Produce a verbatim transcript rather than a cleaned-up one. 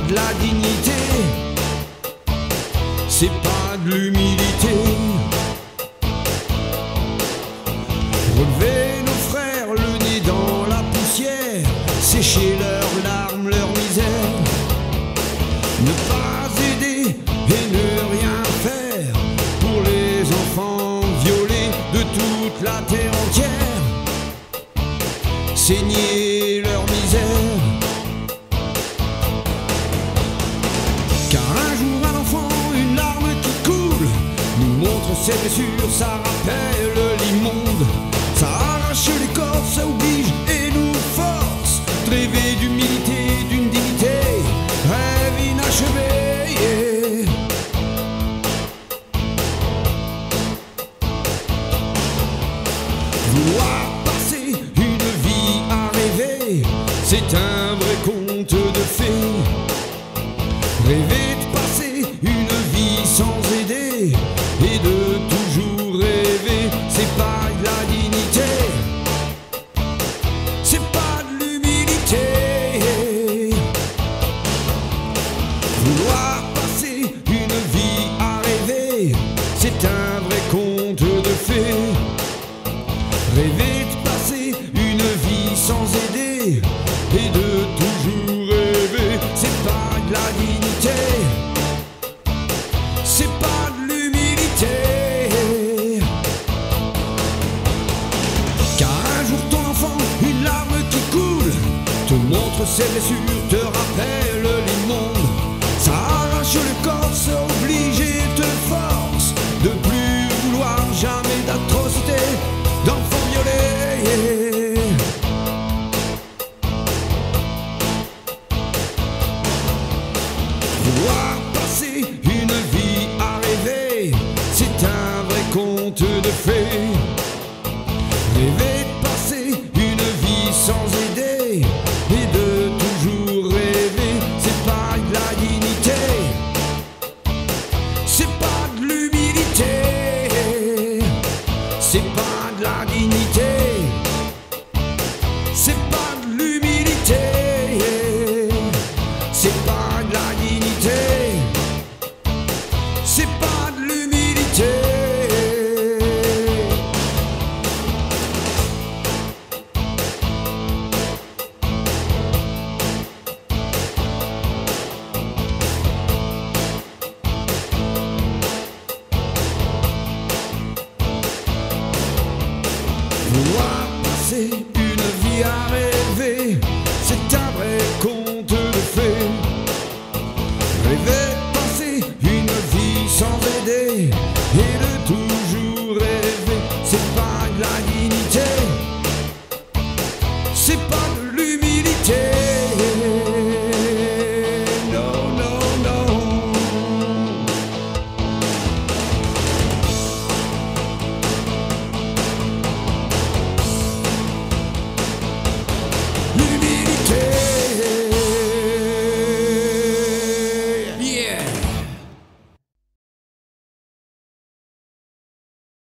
de la dignité, c'est pas de l'humilité. Relever nos frères le nez dans la poussière, sécher leurs larmes, leur misère. Ne pas aider et ne rien faire pour les enfants violés de toute la terre entière. Saigner leur misère. Car un jour un enfant, une larme qui coule, nous montre ses blessures, ça rappelle l'immonde. Ça arrache les corps, ça oblige et nous force de rêver d'humilité, d'une dignité, rêve inachevé. Yeah. Vouloir passer une vie à rêver, c'est un vrai conte de fées. Rêver de passer une vie sans aider et de toujours rêver, c'est pas de la dignité, c'est pas de l'humilité. Vouloir passer une vie à rêver, c'est un vrai conte de fées. Rêver de passer une vie sans aider et de toujours rêver, c'est pas de la dignité, c'est pas de l'humilité. Car un jour ton enfant, une larme qui coule, te montre ses blessures, te rappelle l'immonde. Ça arrache le corps, ça oblige et te force de plus vouloir jamais d'atrocité, d'enfants violés. Vouloir passer une vie à rêver, c'est un vrai conte de fées.